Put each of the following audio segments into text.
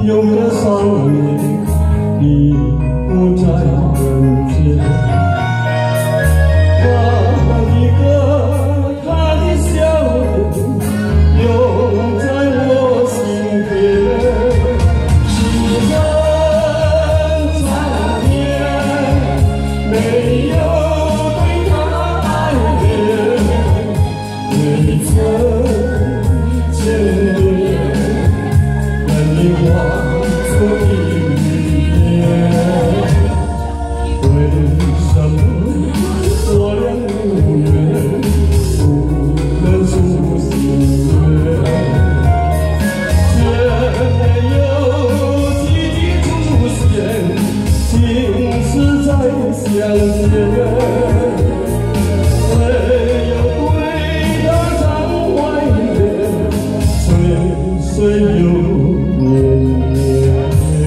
有个少年，你不在人间。他的笑脸永在我心田。时间长天，没有对他爱恋，未曾见面，难以化作一念。为什么我俩无缘，不能诉心愿？却没有奇迹出现，竟是在相见。唯有对他常怀念，岁岁又年年。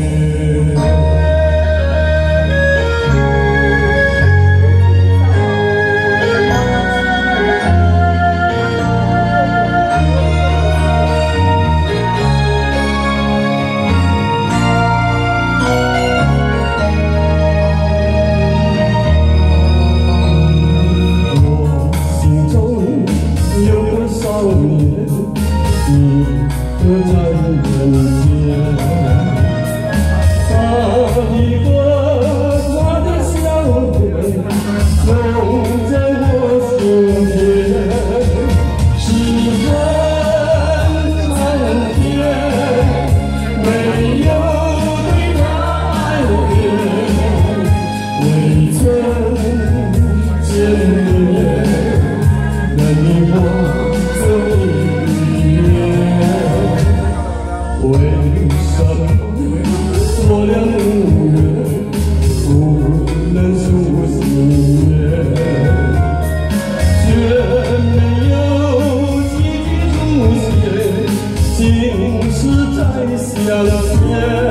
少年，你可在人间？他的笑脸永在我心田。时间长天，没有对他爱恋，未曾见面，难以忘。为什么我俩无缘，不能诉心愿？却没有奇迹出现，竟是在相见。